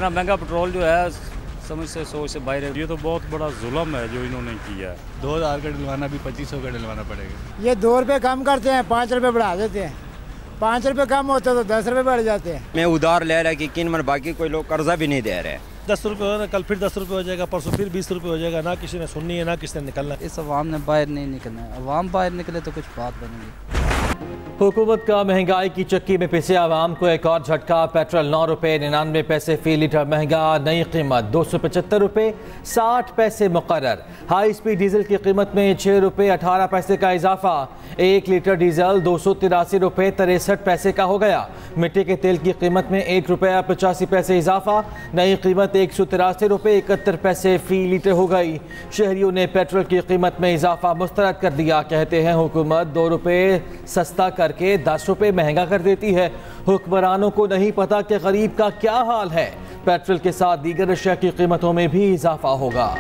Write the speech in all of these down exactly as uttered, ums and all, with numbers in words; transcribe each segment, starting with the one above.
इतना महंगा पेट्रोल जो है समझ से सोच से बाहर है। ये तो बहुत बड़ा जुल्म है जो इन्होंने किया है। दो हज़ार का डलवाना भी पच्चीस सौ का डलवाना पड़ेगा। ये दो रुपये कम करते हैं, पाँच रुपये बढ़ा देते हैं। पाँच रुपये कम होते तो दस रुपये बढ़ जाते हैं। मैं उधार ले रहा है कि किन मन बाकी कोई लोग कर्जा भी नहीं दे रहे। दस रुपये हो रहा है, कल फिर दस रुपये हो जाएगा, परसों फिर बीस रुपये हो जाएगा। ना किसी ने सुननी है ना किसी ने निकलना है। इस अवाम ने बाहर नहीं निकलना है। अवाम बाहर निकले तो कुछ बात बनेगी। हुकूमत का महंगाई की चक्की में पिसे आवाम को एक और झटका। पेट्रोल नौ रुपये निन्यानवे पैसे फी लीटर महंगा। नई कीमत दो सौ पचहत्तर रुपये साठ पैसे मुकर्रर। हाई स्पीड डीजल की कीमत में छः रुपये अठारह पैसे का इजाफा। एक लीटर डीजल दो सौ तिरासी रुपये तिरसठ पैसे का हो गया। मिट्टी के तेल की कीमत में एक रुपया पचासी पैसे इजाफा। नई कीमत एक सौ तिरासी रुपये इकहत्तर पैसे फी लीटर हो गई। शहरियों ने पेट्रोल की कीमत में इजाफा मुस्तरद कर दिया। कहते हैं हुकूमत दो रुपये सस्ता करके दस रुपये महंगा कर देती है। हुक्मरानों को नहीं पता कि गरीब का क्या हाल है। पेट्रोल के साथ दीगर अशिया की कीमतों में भी इजाफा होगा।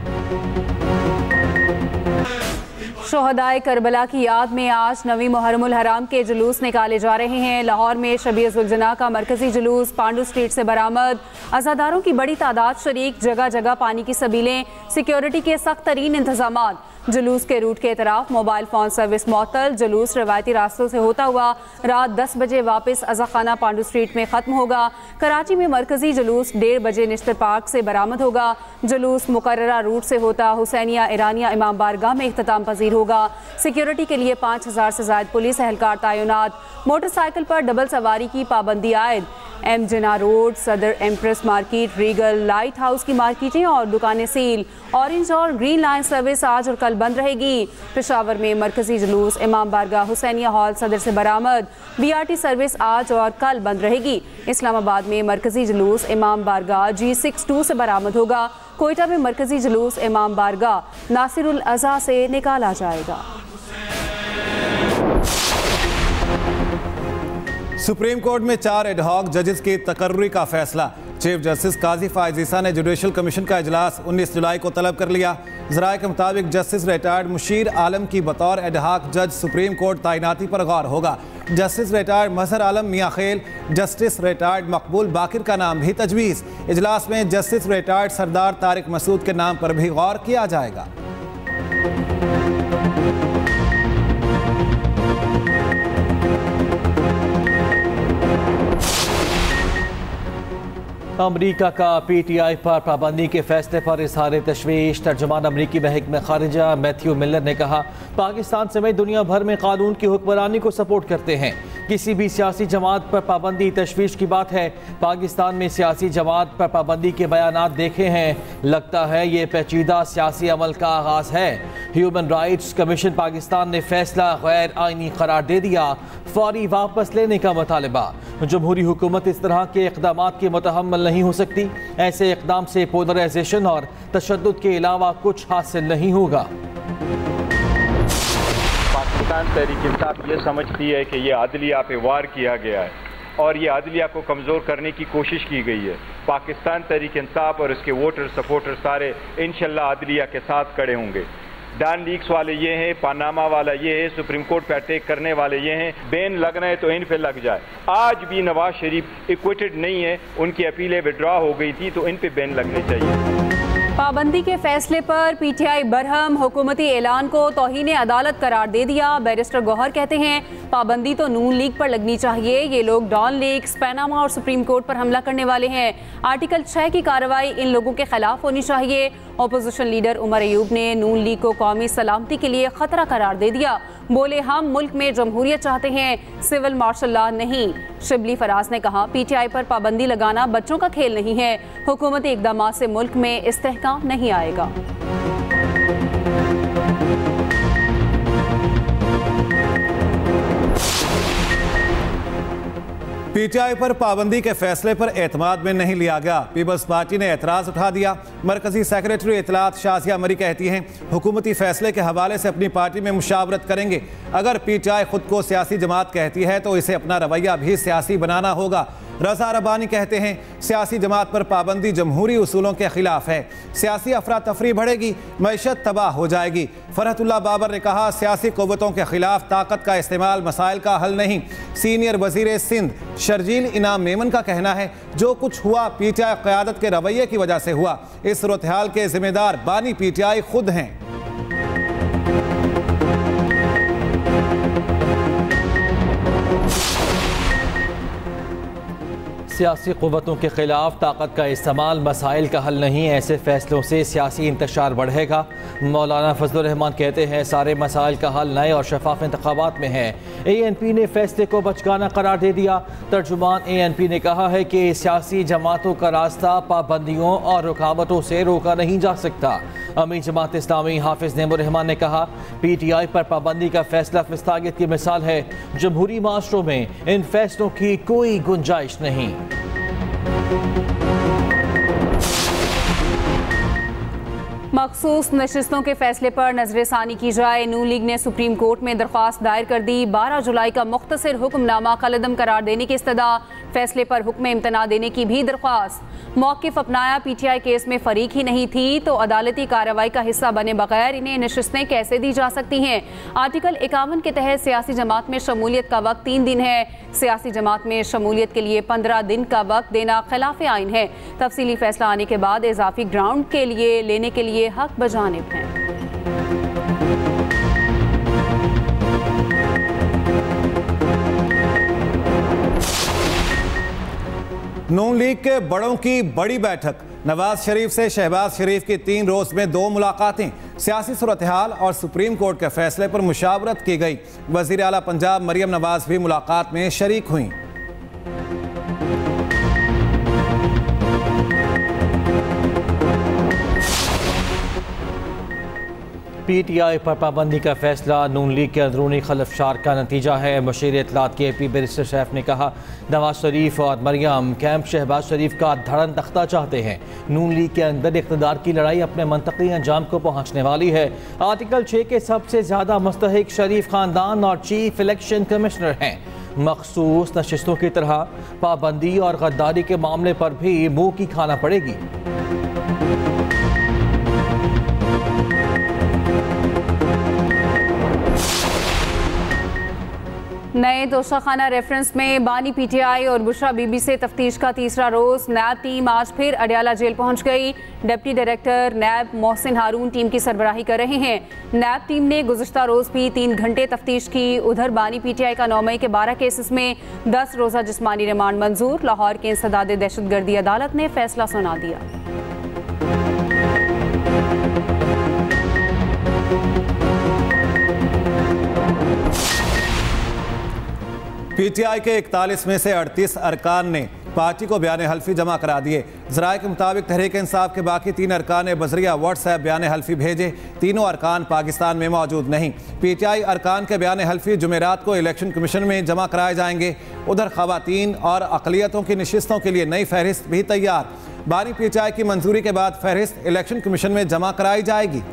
शोहदाए करबला की याद में आज नवी मुहर्रमुल हराम के जुलूस निकाले जा रहे हैं। लाहौर में शबीए जुलजना का मरकजी जुलूस पांडू स्ट्रीट से बरामद। अज़ादारों की बड़ी तादाद शरीक, जगह जगह पानी की सबीलें, सिक्योरिटी के सख्त तरीन इंतजाम। जुलूस के रूट के तरफ मोबाइल फ़ोन सर्विस मअतल। जुलूस रवायती रास्तों से होता हुआ रात दस बजे वापस अज़ाखाना पांडू स्ट्रीट में ख़त्म होगा। कराची में मरकजी जुलूस डेढ़ बजे निश्तर पार्क से बरामद होगा। जुलूस मुकर्ररा रूट से होता हुसैनिया ईरानिया इमाम बारगाह में इख्तिताम पजीर होगा। सिक्योरिटी के लिए पाँच हज़ार से ज़ायद पुलिस एहलकार तैनात। मोटरसाइकिल पर डबल सवारी की पाबंदी आयद। M Jinnah road, Saddar Empress market, Regal, light house की मार्केटें और दुकानें सील। ऑरेंज और ग्रीन लाइन सर्विस आज और कल बंद रहेगी। पेशावर में मरकजी जुलूस इमाम बारगाह हुसैनिया हॉल सदर से बरामद। बीआरटी सर्विस आज और कल बंद रहेगी। इस्लामाबाद में मरकजी जुलूस इमाम बारगाह जी सिक्स टू से बरामद होगा। कोयटा में मरकजी जुलूस इमाम बारगाह नासिरुल अज़ा से निकाला जाएगा। सुप्रीम कोर्ट में चार एडहॉक जजेस की तकर्री का फैसला। चीफ जस्टिस काजी फायज ईसा ने जुडिशल कमीशन का इजलास उन्नीस जुलाई को तलब कर लिया। ज़राए के मुताबिक जस्टिस रिटायर्ड मुशीर आलम की बतौर एडहॉक जज सुप्रीम कोर्ट तैनाती पर गौर होगा। जस्टिस रिटायर्ड मजहर आलम मियाँ खेल, जस्टिस रिटायर्ड मकबूल बाकिर का नाम भी तजवीज़। इजलास में जस्टिस रिटायर्ड सरदार तारिक मसूद के नाम पर भी गौर किया जाएगा। अमरीका का पी टी आई पर पाबंदी के फैसले पर इजहार तशवीश। तर्जुमान अमरीकी महकमा खारिजा मैथ्यू मिलर ने कहा, पाकिस्तान समेत दुनिया भर में कानून की हुक्मरानी को सपोर्ट करते हैं। किसी भी सियासी जमात पर पाबंदी तशवीश की बात है। पाकिस्तान में सियासी जमात पर पाबंदी के बयानात देखे हैं। लगता है ये पेचीदा सियासी अमल का आगाज है। ह्यूमन राइट्स कमीशन पाकिस्तान ने फैसला गैर आइनी करार दे दिया। फौरी वापस लेने का मुतालबा। जमहूरी हुकूमत इस तरह के इक़दाम की मुतहम्मल नहीं हो सकती। ऐसे इक़दाम से पोलराइजेशन और तशद्दुद के अलावा कुछ हासिल नहीं होगा। पाकिस्तान तहरीक इंसाफ ये समझती है कि ये अदलिया पे वार किया गया है और ये अदलिया को कमज़ोर करने की कोशिश की गई है। पाकिस्तान तहरीक इंसाफ और इसके वोटर सपोर्टर सारे इंशाल्लाह अदलिया के साथ खड़े होंगे। डैन लीक्स वाले ये हैं, पानामा वाला ये है, सुप्रीम कोर्ट पे अटैक करने वाले ये हैं। बैन लगना है तो इन पे लग जाए। आज भी नवाज शरीफ इक्विटेड नहीं है, उनकी अपीलें विड्रॉ हो गई थी तो इन पे बैन लगने चाहिए। पाबंदी के फैसले पर पीटीआई बरहम। हुकूमती ऐलान को तौहीन अदालत करार दे दिया। बैरिस्टर गौहर कहते हैं पाबंदी तो नून लीग पर लगनी चाहिए। ये लोग डॉन लीग, पैनामा और सुप्रीम कोर्ट पर हमला करने वाले हैं। आर्टिकल छः की कार्रवाई इन लोगों के खिलाफ होनी चाहिए। अपोजिशन लीडर उमर अयूब ने नून लीग को कौमी सलामती के लिए खतरा करार दे दिया। बोले हम मुल्क में जमहूरियत चाहते हैं, सिविल मार्शल लॉ नहीं। शिबली फराज ने कहा पीटीआई पर पाबंदी लगाना बच्चों का खेल नहीं है। हुकूमती इक़दाम से मुल्क में इस्तेहकाम नहीं आएगा। पीटीआई पर पाबंदी के फैसले पर एतमाद में नहीं लिया गया। पीपल्स पार्टी ने एतराज़ उठा दिया। मरकजी सेक्रेटरी इतलात शाजिया मरी कहती हैं हुकूमती फैसले के हवाले से अपनी पार्टी में मुशावरत करेंगे। अगर पीटीआई खुद को सियासी जमात कहती है तो इसे अपना रवैया भी सियासी बनाना होगा। रज़ा रब्बानी कहते हैं सियासी जमात पर पाबंदी जमहूरी उसूलों के खिलाफ है, सियासी अफरा तफरी बढ़ेगी, मैशत तबाह हो जाएगी। फरहतुल्लाह बाबर ने कहा सियासी क़ुव्वतों के खिलाफ ताकत का इस्तेमाल मसाइल का हल नहीं। सीनियर वज़ीर सिंध शर्जील इनाम मेमन का कहना है जो कुछ हुआ पी टी आई क़यादत के रवैये की वजह से हुआ। इस सूरत हाल के जिम्मेदार बानी पी टी आई खुद हैं। सियासी क़ुव्वतों के खिलाफ ताकत का इस्तेमाल मसाइल का हल नहीं, ऐसे फैसलों से सियासी इंतशार बढ़ेगा। मौलाना फजलुर रहमान कहते हैं सारे मसाइल का हल नए और शफाफ इंतखाबात में है। ए एन पी ने फैसले को बचकाना करार दे दिया। तर्जुमान ए एन पी ने कहा है कि सियासी जमातों का रास्ता पाबंदियों और रुकावटों से रोका नहीं जा सकता। अमीर जमात इस्लामी हाफिज नेमुर रहमान ने कहा पी टी आई पर पाबंदी का फैसला फिस्तागियत की मिसाल है। जमहूरी माशरों में इन फैसलों की कोई गुंजाइश नहीं। मखसूस नशिस्तों के फैसले पर नजरसानी की जाए। नून लीग ने सुप्रीम कोर्ट में दरख्वास्त दायर कर दी। बारह जुलाई का मुख्तसर हुक्मनामा कलअदम करार देने की इस्तदा, फैसले पर हुक्म इम्तना देने की भी दरख्वास्त। मौक़िफ़ अपनाया पी टी आई केस में फरीक ही नहीं थी तो अदालती कार्रवाई का हिस्सा बने बगैर इन्हें नशिस्तें कैसे दी जा सकती हैं। आर्टिकल इक्यावन के तहत सियासी जमात में शमूलियत का वक्त तीन दिन है। सियासी जमात में शमूलियत के लिए पंद्रह दिन का वक्त देना खिलाफ आइन है। तफसीली फैसला आने के बाद इजाफी ग्राउंड के लिए लेने के लिए हक बजानिब हैं। नून लीग के बड़ों की बड़ी बैठक। नवाज शरीफ से शहबाज शरीफ की तीन रोज में दो मुलाकातें। सियासी सूरत हाल और सुप्रीम कोर्ट के फैसले पर मुशावरत की गई। वजीर आला पंजाब मरियम नवाज भी मुलाकात में शरीक हुई। पी टी आई पर पाबंदी का फैसला नून लीग के अंदरूनी खलफशार का नतीजा है। मशीर इत्तलात के पी बैरिस्टर सैफ ने कहा नवाज शरीफ और मरियम कैंप शहबाज शरीफ का धड़न तख्ता चाहते हैं। नून लीग के अंदर इक़्तिदार की लड़ाई अपने मंतकी अंजाम को पहुँचने वाली है। आर्टिकल छः के सबसे ज़्यादा मुस्तहिक शरीफ ख़ानदान और चीफ इलेक्शन कमिश्नर हैं। मखसूस नशिस्तों की तरह पाबंदी और गद्दारी के मामले पर भी मुँह की खाना पड़ेगी। नए तोशाखाना रेफरेंस में बानी पी टी आई और बुशरा बीबी से तफ्तीश का तीसरा रोज। नैब टीम आज फिर अडियाला जेल पहुंच गई। Deputy director NAB Mohsin Haroon team की सरबराही कर रहे हैं। नैब टीम ने गुज़िश्ता रोज भी तीन घंटे तफ्तीश की। उधर बानी पी टी आई का नौ मई के बारह केसेस में दस रोज़ा जिस्मानी रिमांड मंजूर। लाहौर के इंसदाद दहशतगर्दी अदालत ने फैसला सुना दिया। पी टी आई के इकतालीस में से अड़तीस अरकान ने पार्टी को बयान हल्फी जमा करा दिए। ज़राए के मुताबिक तहरीक इंसाफ के बाकी तीन अरकान ने बजरिया व्हाट्सएप बयान हल्फी भेजे। तीनों अरकान पाकिस्तान में मौजूद नहीं। पी टी आई अरकान के बयान हल्फी जुमेरात को इलेक्शन कमीशन में जमा कराए जाएंगे। उधर ख़वातीन और अक़लियतों की नशिस्तों के लिए नई फहरिस्त भी तैयार। बानी पी टी आई की मंजूरी के बाद फहरिस्त इलेक्शन कमीशन में जमा कराई जाएगी।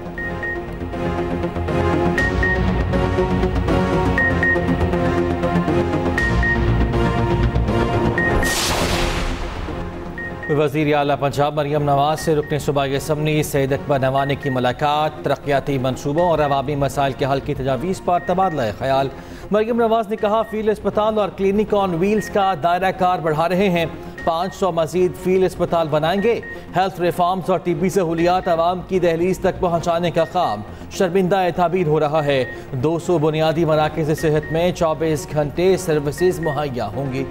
वज़ीर आला पंजाब मरियम नवाज से रुकन सूबाई असम्बली सैयद अकबर नवानी की मुलाकात। तरक्याती मनसूबों और अवामी मसाइल के हल की तजावीज़ पर तबादला ख्याल। मरियम नवाज ने कहा फील्ड अस्पताल और क्लिनिक ऑन व्हील्स का दायरा कार बढ़ा रहे हैं। पाँच सौ मजीद फील्ड अस्पताल बनाएंगे। हेल्थ रिफॉर्म्स और तिब्बी सहूलियात आवाम की दहलीज तक पहुँचाने का काम शर्मिंदा ताबीर हो रहा है। दो सौ बुनियादी मराकज़ सेहत में चौबीस घंटे सर्विसेज मुहैया होंगी।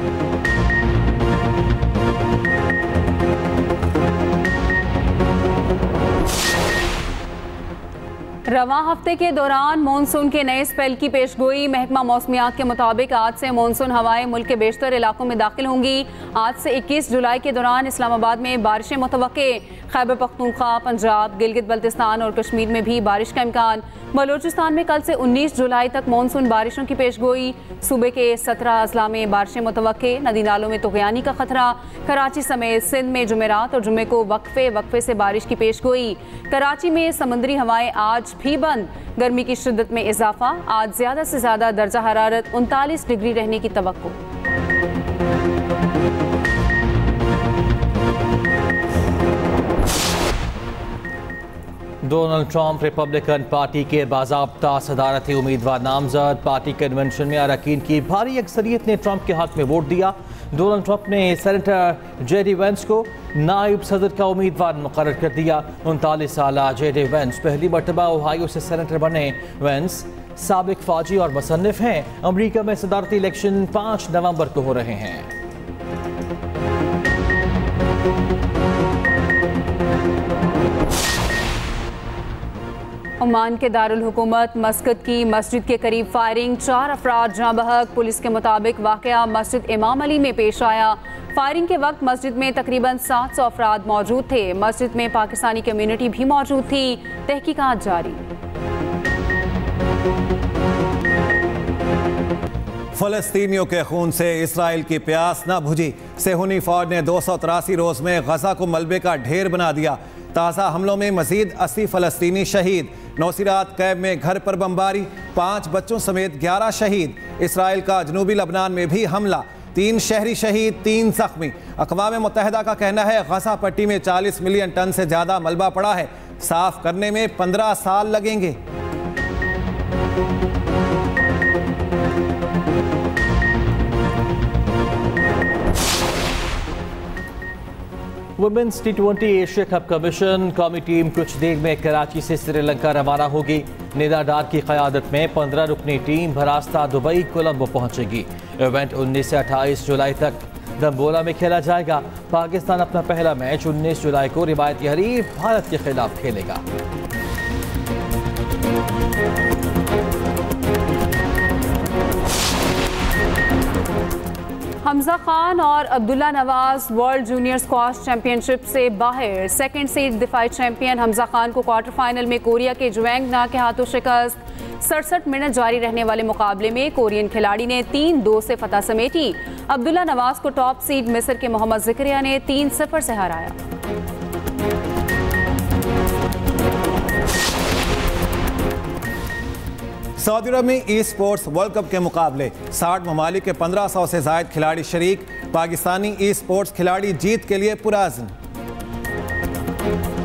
रवां हफ्ते के दौरान मानसून के नए स्पेल की पेशगोई। महकमा मौसमियात के मुताबिक आज से मानसून हवाएं मुल्क के बेशतर इलाकों में दाखिल होंगी। आज से इक्कीस जुलाई के दौरान इस्लामाबाद में बारिशें मुतवक्के। खैबर पख्तूनख्वा, पंजाब, गिलगित बल्तिस्तान और कश्मीर में भी बारिश का इम्कान। बलूचिस्तान में कल से उन्नीस जुलाई तक मानसून बारिशों की पेशगोई। सूबे के सत्रह अजला में बारिशें मुतवक्के। नदी नालों में तुग़यानी का खतरा। कराची समेत सिंध में जुमेरात और जुमे को वक्फे वक्फे से बारिश की पेशगोई। कराची में समुद्री हवाएं आज भी बंद। गर्मी की शिद्दत में इजाफा। आज ज्यादा से ज्यादा दर्जा हरारत उनतालीस डिग्री रहने की तवक्को। डोनाल्ड ट्रंप रिपब्लिकन पार्टी के बाज़ाब्ता सदारती उम्मीदवार नामजद। पार्टी कन्वेंशन में अरकान की भारी अक्सरियत ने ट्रंप के हक में वोट दिया। डोनाल्ड ट्रंप ने सेनेटर जेडी वेंस को नायब सदर का उम्मीदवार मुकर्रर कर दिया। उनतालीस साल जेडी वेंस पहली मरतबा ओहायो से सेनेटर बने। वेंस साबिक फौजी और मुसन्निफ हैं। अमरीका में सदारती इलेक्शन पाँच नवंबर को हो रहे हैं। ओमान के दारुल हुकूमत मस्कत की मस्जिद के करीब फायरिंग, चार अफराद जाँ बहक। पुलिस के मुताबिक वाक़या मस्जिद इमाम अली में पेश आया। फायरिंग के वक्त मस्जिद में तकरीबन सात सौ अफराद मौजूद थे। मस्जिद में पाकिस्तानी कम्युनिटी भी मौजूद थी। तहकीकात जारी। फ़लस्तीनियों के खून से इसराइल की प्यास न बुझी। सेहूनी फौज ने दो सौ तिरासी रोज़ में गजा को मलबे का ढेर बना दिया। ताज़ा हमलों में मजीद अस्सी फ़लस्तीनी शहीद। नौसिरात कैब में घर पर बमबारी, पाँच बच्चों समेत ग्यारह शहीद। इसराइल का जनूबी लबनान में भी हमला, तीन शहरी शहीद, तीन जख्मी। अक़वाम मुत्तहिदा का कहना है गजा पट्टी में चालीस मिलियन टन से ज़्यादा मलबा पड़ा है। साफ करने में पंद्रह साल लगेंगे। Women's T twenty Asia cup का मिशन। कौमी टीम कुछ देर में कराची से श्रीलंका रवाना होगी। निदा डार की क़यादत में पंद्रह रुकनी टीम बरास्ता दुबई कोलंबो पहुंचेगी। इवेंट उन्नीस से अट्ठाईस जुलाई तक दम्बोला में खेला जाएगा। पाकिस्तान अपना पहला मैच उन्नीस जुलाई को रिवायती हरीफ भारत के खिलाफ खेलेगा। हमजा खान और Abdullah Nawaz world junior squash championship से बाहर। सेकंड सीड दिफाई चैंपियन हमजा खान को क्वार्टर फाइनल में कोरिया के जुएंग ना के हाथों शिकस्त। सड़सठ मिनट जारी रहने वाले मुकाबले में कोरियन खिलाड़ी ने तीन दो से फतह समेटी। अब्दुल्ला नवाज को टॉप सीड मिस्र के मोहम्मद ज़िक्रिया ने तीन सिफर से हराया। सऊदी अरब में ई स्पोर्ट्स वर्ल्ड कप के मुकाबले साठ ममालिक के पंद्रह सौ से जायद खिलाड़ी शरीक। पाकिस्तानी ई स्पोर्ट्स खिलाड़ी जीत के लिए पुरअज़्म।